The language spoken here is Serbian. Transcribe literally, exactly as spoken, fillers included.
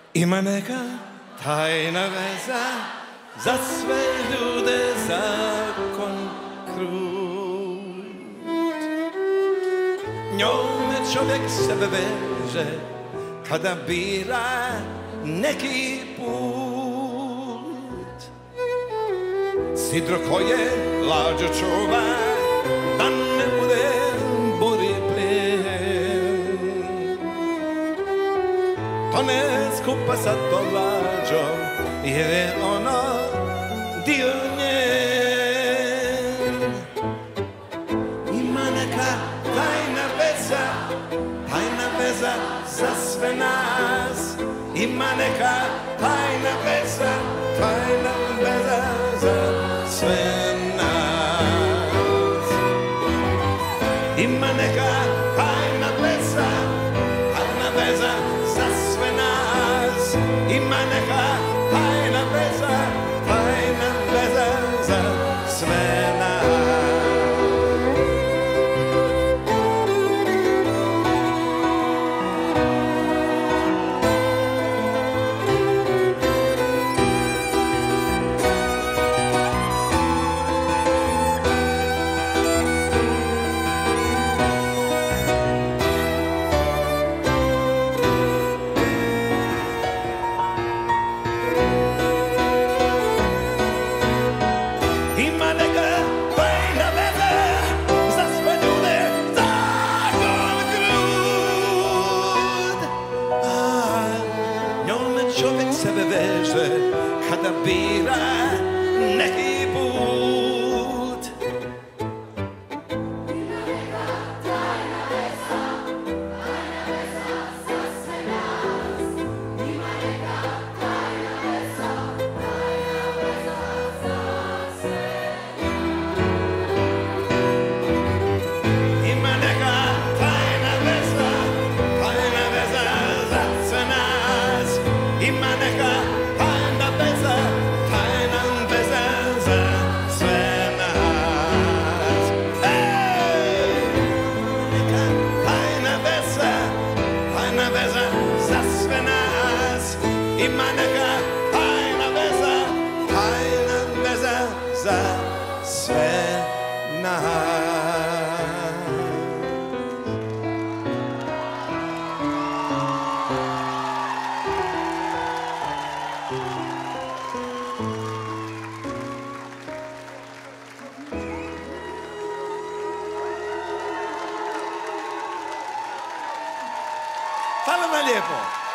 Ima neka tajna veza za sve ljude, zakon krut. Njome čovjek sebe veže kada bira neki put. Sidro koje lađu čuva da ne bude buri plijen. To ne skupa sa tom lađom jer je ono dio njen. Ima neka tajna veza, tajna veza za sve nas. Ima neka tajna veza, tajna veza za sve nas. Ima neka tajna veza, tajna veza za sve nas. Ima neka tajna veza, tajna veza za sve nas. Čovjek sebe veže kada bira neki put. Ima neka tajna veza, tajna veza za sve nas. Ima neka tajna veza, tajna veza za sve nas. Ima neka tajna veza, tajna veza za sve nas. Ima neka tajna veza, tajna veza za sve nas. Ej! Neka tajna veza, tajna veza za sve nas. Ima neka tajna veza, tajna veza za sve nas. Hvala vam lijepo.